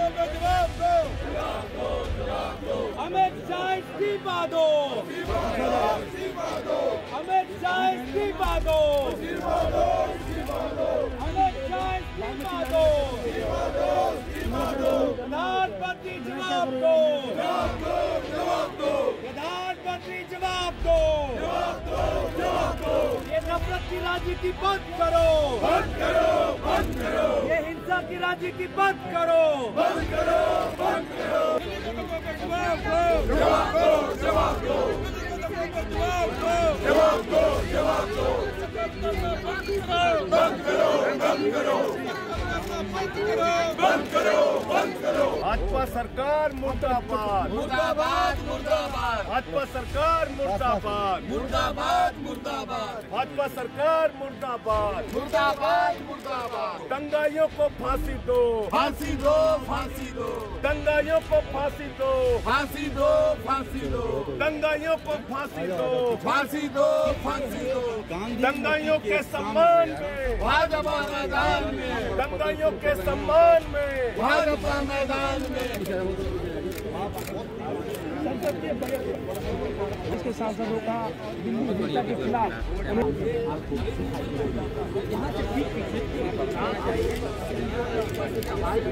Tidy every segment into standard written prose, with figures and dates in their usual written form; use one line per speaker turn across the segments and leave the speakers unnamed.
अमित शाह इस्तीफा दो, अमित शाह इस्तीफा दो, अमित शाह इस्तीफा दो, प्रधानमंत्री जवाब दो, प्रधानमंत्री जवाब दो, ये नफरत की राजनीति बंद करो, बंद करो, बंद करो, ये हिंसा की राजनीति बंद करो, बंद करो, बंद करो, जवाब दो, जवाब दो, जवाब दो, जवाब दो, जवाब दो, जवाब दो, बंद करो, बंद करो, बंद करो, बंद करो।
भाजपा सरकार मुर्दाबाद,
मुर्दाबाद, मुर्दाबाद,
भाजपा सरकार मुर्दाबाद,
मुर्दाबाद, मुर्दाबाद,
भाजपा सरकार मुर्दाबाद,
मुर्दाबाद, मुर्दाबाद।
दंगाइयों को फांसी दो,
फांसी दो, फांसी दो,
दंगाइयों को फांसी दो,
फांसी दो, फांसी दो,
दंगाइयों को फांसी दो,
फांसी दो, फांसी दो।
दंगाइयों के सम्मान में,
भाजपा मैदान में,
दंगाइयों के सम्मान में,
भाजपा मैदान में।
इसके सांसदों का दिल्ली हिंसा के खिलाफ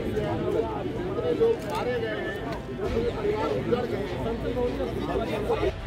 लोग मारे गए, परिवार उजड़ गए।